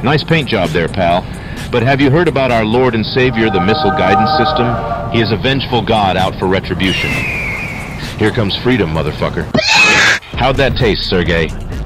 Nice paint job there, pal. But have you heard about our Lord and Savior, the missile guidance system? He is a vengeful god out for retribution. Here comes freedom, motherfucker. How'd that taste, Sergey?